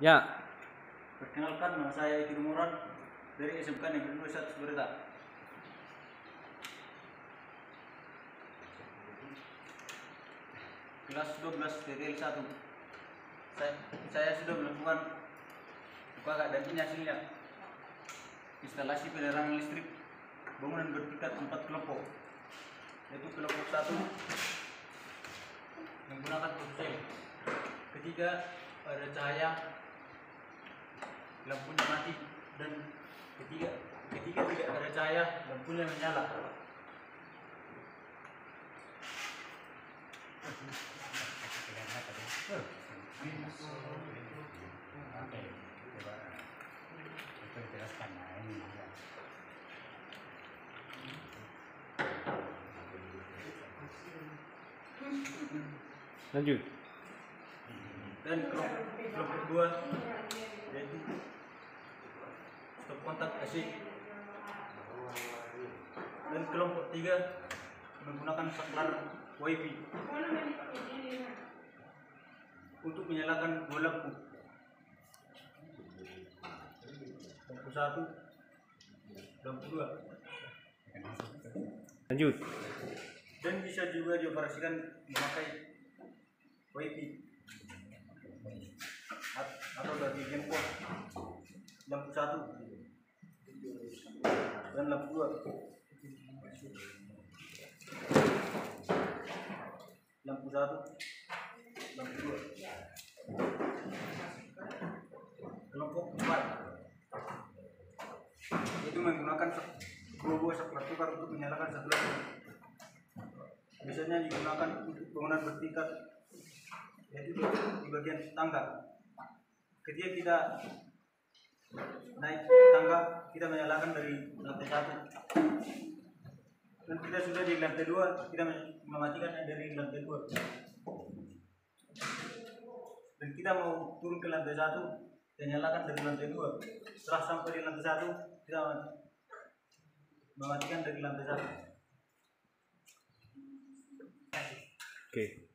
Ya, Perkenalkan, nama saya Iki Rumuran dari SMK Negeri 21 Subrata. Kelas 12 TTL 1. Saya sudah melakukan UKK dan ini hasilnya. Instalasi penerangan listrik bangunan bertingkat 4 kelompok. Yaitu kelompok 1 menggunakan ponsel. Ketiga, ada cahaya lampunya mati, dan ketiga tidak ada cahaya, lampunya menyala. lanjut. Dan kelompok 2 yaitu stop kontak AC. Dan kelompok 3 menggunakan saklar WiFi untuk menyalakan dua lampu. Lampu 1, lampu 2. Lanjut. Dan bisa juga dioperasikan memakai WiFi atau dari handphone. Lampu 1 dan lampu 2. Lampu 1, lampu 2. Kelompok 4 itu menggunakan dua buah saklar tukar untuk menyalakan saklar. Biasanya digunakan untuk bangunan bertingkat, yaitu di bagian tangga. Ketika kita naik tangga, kita menyalakan dari lantai 1. Dan kita sudah di lantai 2, kita mematikan dari lantai 2. Dan kita mau turun ke lantai 1, dan nyalakan dari lantai 2. Setelah sampai di lantai 1, kita mematikan dari lantai 1. Oke.